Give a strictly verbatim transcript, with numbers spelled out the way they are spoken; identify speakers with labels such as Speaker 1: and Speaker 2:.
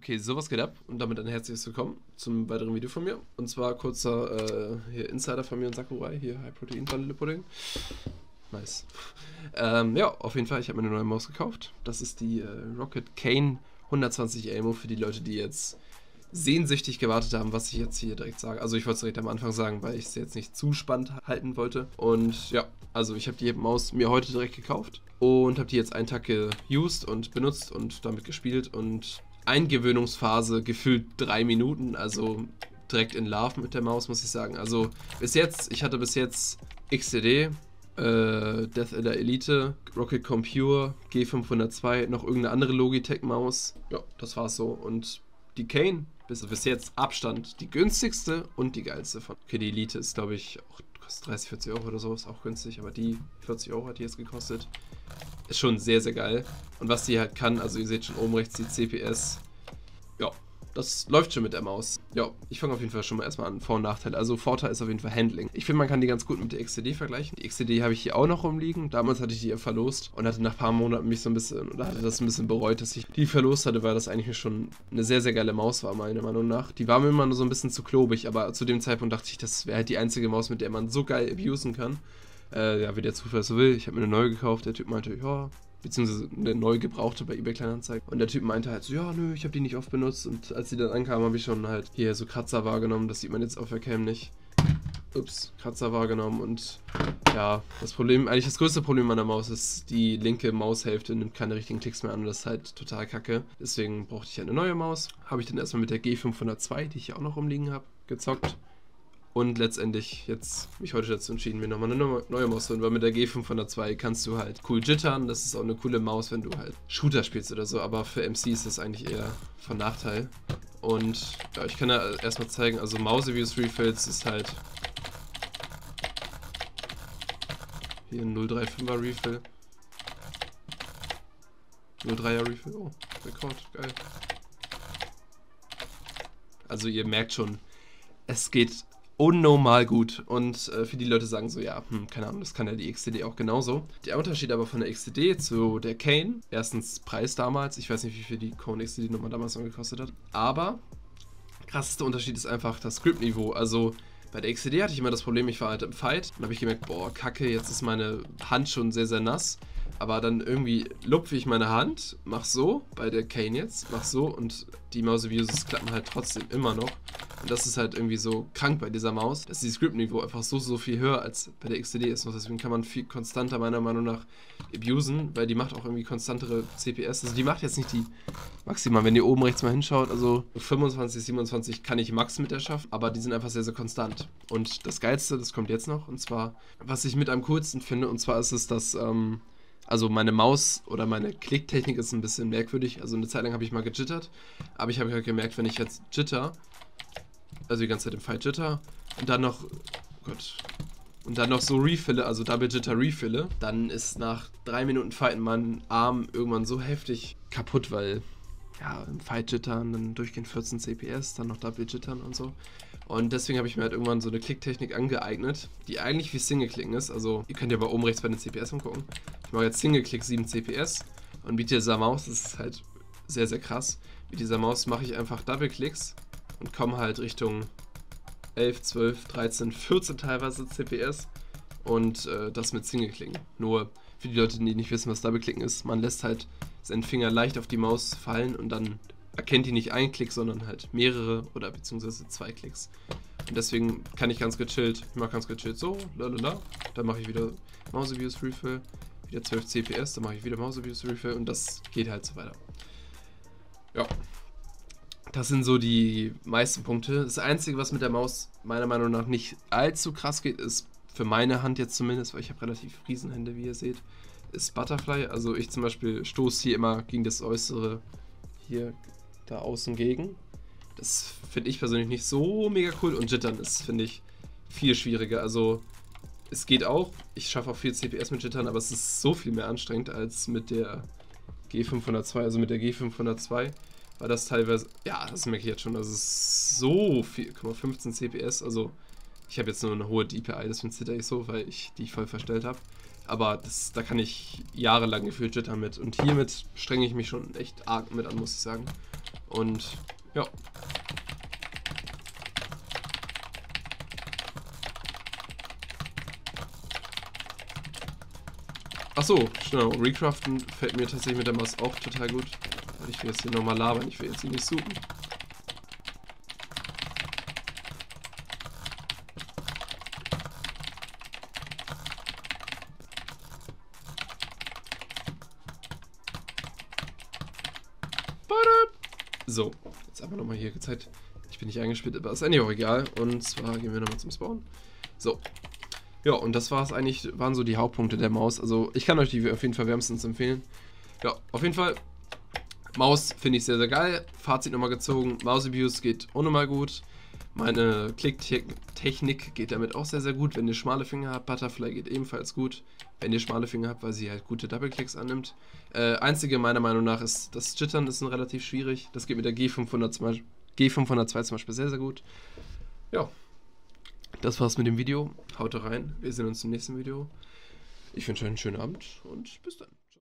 Speaker 1: Okay, sowas geht ab und damit ein herzliches Willkommen zum weiteren Video von mir. Und zwar kurzer äh, hier Insider von mir und Sakurai, hier High Protein Vanillepudding. Nice. Ähm, ja, auf jeden Fall, ich habe mir eine neue Maus gekauft. Das ist die äh, Rocket Cane hundertzwanzig Elmo für die Leute, die jetzt sehnsüchtig gewartet haben, was ich jetzt hier direkt sage. Also ich wollte es direkt am Anfang sagen, weil ich es jetzt nicht zu spannend halten wollte. Und ja, also ich habe die Maus mir heute direkt gekauft und habe die jetzt einen Tag geused und benutzt und damit gespielt und Eingewöhnungsphase gefühlt drei Minuten, also direkt in Love mit der Maus, muss ich sagen. Also bis jetzt, ich hatte bis jetzt X C D, äh, Death Adder Elite, Rocket Compure, G fünfhundertzwei, noch irgendeine andere Logitech-Maus. Ja, das war's so. Und die Cane, bis, bis jetzt Abstand die günstigste und die geilste von. Okay, die Elite ist, glaube ich, auch kostet dreißig, vierzig Euro oder so, ist auch günstig, aber die vierzig Euro hat die jetzt gekostet. Ist schon sehr, sehr geil. Und was die halt kann, also ihr seht schon oben rechts die C P S. Ja, das läuft schon mit der Maus. Ja, ich fange auf jeden Fall schon mal erstmal an. Vor- und Nachteile. Also Vorteil ist auf jeden Fall Handling. Ich finde, man kann die ganz gut mit der X C D vergleichen. Die X C D habe ich hier auch noch rumliegen. Damals hatte ich die ja verlost und hatte nach ein paar Monaten mich so ein bisschen, oder hatte das ein bisschen bereut, dass ich die verlost hatte, weil das eigentlich schon eine sehr, sehr geile Maus war, meiner Meinung nach. Die war mir immer nur so ein bisschen zu klobig, aber zu dem Zeitpunkt dachte ich, das wäre halt die einzige Maus, mit der man so geil abusen kann. Äh, ja, wie der Zufall so will. Ich habe mir eine neue gekauft. Der Typ meinte, ja, beziehungsweise eine neu gebrauchte bei eBay Kleinanzeigen. Und der Typ meinte halt so, ja, nö, ich habe die nicht oft benutzt. Und als die dann ankam, habe ich schon halt hier so Kratzer wahrgenommen. Das sieht man jetzt auf der Cam nicht. Ups, Kratzer wahrgenommen. Und ja, das Problem, eigentlich das größte Problem an der Maus ist, die linke Maushälfte nimmt keine richtigen Klicks mehr an. Und das ist halt total kacke. Deswegen brauchte ich eine neue Maus. Habe ich dann erstmal mit der G fünfhundertzwei, die ich hier auch noch rumliegen habe, gezockt. Und letztendlich jetzt mich heute dazu entschieden, mir nochmal eine neue Maus zu holen, weil mit der G fünfhundertzwei kannst du halt cool jittern. Das ist auch eine coole Maus, wenn du halt Shooter spielst oder so, aber für M C ist das eigentlich eher von Nachteil. Und ja, ich kann ja erstmal zeigen, also Mauseviews Refills ist halt hier ein null Komma fünfunddreißiger Refill. null Komma dreier Refill, oh, Rekord, geil. Also ihr merkt schon, es geht unnormal gut und äh, für die Leute sagen so, ja, hm, keine Ahnung, das kann ja die X C D auch genauso. Der Unterschied aber von der X C D zu der Cane, erstens Preis damals, ich weiß nicht, wie viel die Kone X C D nochmal damals noch gekostet hat, aber krasseste Unterschied ist einfach das Grip-Niveau. Also bei der X C D hatte ich immer das Problem, ich war halt im Fight und habe ich gemerkt, boah, kacke, jetzt ist meine Hand schon sehr, sehr nass. Aber dann irgendwie lupfe ich meine Hand, mach so, bei der Cane jetzt, mach so und die Mauseviews klappen halt trotzdem immer noch. Und das ist halt irgendwie so krank bei dieser Maus, dass dieses Grip-Niveau einfach so, so viel höher als bei der X C D ist. Und deswegen kann man viel konstanter meiner Meinung nach abusen, weil die macht auch irgendwie konstantere C P S. Also die macht jetzt nicht die maximal, wenn ihr oben rechts mal hinschaut, also fünfundzwanzig, siebenundzwanzig kann ich max mit der schaffen, aber die sind einfach sehr, sehr konstant. Und das Geilste, das kommt jetzt noch, und zwar, was ich mit am coolsten finde, und zwar ist es, dass, ähm, also meine Maus oder meine Klicktechnik ist ein bisschen merkwürdig. Also eine Zeit lang habe ich mal gejittert, aber ich habe halt gemerkt, wenn ich jetzt jitter, also die ganze Zeit im Fight jitter und dann noch, oh Gott, und dann noch so refille, also Double Jitter refille, dann ist nach drei Minuten Fighten mein Arm irgendwann so heftig kaputt, weil ja, im Fight jittern, dann durchgehend vierzehn C P S, dann noch Double Jittern und so. Und deswegen habe ich mir halt irgendwann so eine Klicktechnik angeeignet, die eigentlich wie Single-Klicken ist. Also ihr könnt ja bei oben rechts bei den C P S umgucken. Ich mache jetzt Single-Klick sieben C P S und mit dieser Maus, das ist halt sehr, sehr krass. Mit dieser Maus mache ich einfach Double-Klicks und komme halt Richtung elf, zwölf, dreizehn, vierzehn teilweise C P S und äh, das mit Single-Klicken. Nur für die Leute, die nicht wissen, was Double-Klicken ist, man lässt halt seinen Finger leicht auf die Maus fallen und dann erkennt die nicht einen Klick, sondern halt mehrere oder beziehungsweise zwei Klicks. Und deswegen kann ich ganz gechillt, ich mache ganz gechillt so, lalala, dann mache ich wieder Mauseviews Refill, wieder zwölf C P S, dann mache ich wieder Mauseviews Refill und das geht halt so weiter. Ja, das sind so die meisten Punkte. Das Einzige, was mit der Maus meiner Meinung nach nicht allzu krass geht, ist für meine Hand jetzt zumindest, weil ich habe relativ Riesenhände, wie ihr seht, ist Butterfly. Also ich zum Beispiel stoße hier immer gegen das Äußere hier da außen gegen. Das finde ich persönlich nicht so mega cool und Jittern ist, finde ich, viel schwieriger. Also es geht auch, ich schaffe auch viel C P S mit Jittern, aber es ist so viel mehr anstrengend als mit der G fünfhundertzwei. Also mit der G fünfhundertzwei war das teilweise, ja, das merke ich jetzt schon, das ist so viel, guck mal, fünfzehn C P S, also ich habe jetzt nur eine hohe D P I, deswegen zitter ich so, weil ich die voll verstellt habe. Aber das, da kann ich jahrelang gefühlt jittern mit. Und hiermit strenge ich mich schon echt arg mit an, muss ich sagen. Und ja. Achso, genau, Recraften fällt mir tatsächlich mit der Maus auch total gut. Ich will jetzt hier nochmal labern, ich will jetzt hier nicht suchen. So, jetzt haben wir nochmal hier gezeigt. Ich bin nicht eingespielt, aber ist eigentlich auch egal. Und zwar gehen wir nochmal zum Spawn. So. Ja, und das war es eigentlich, waren so die Hauptpunkte der Maus. Also ich kann euch die auf jeden Fall wärmstens empfehlen. Ja, auf jeden Fall. Maus finde ich sehr, sehr geil. Fazit nochmal gezogen. Maus-Abuse geht unnormal gut. Meine Klicktechnik geht damit auch sehr, sehr gut. Wenn ihr schmale Finger habt, Butterfly geht ebenfalls gut. Wenn ihr schmale Finger habt, weil sie halt gute Double-Clicks annimmt. Äh, einzige meiner Meinung nach ist, das Jittern ist ein relativ schwierig. Das geht mit der G fünfhundert zum Beispiel, G fünfhundertzwei zum Beispiel sehr, sehr gut. Ja, das war's mit dem Video. Haut rein. Wir sehen uns im nächsten Video. Ich wünsche euch einen schönen Abend und bis dann.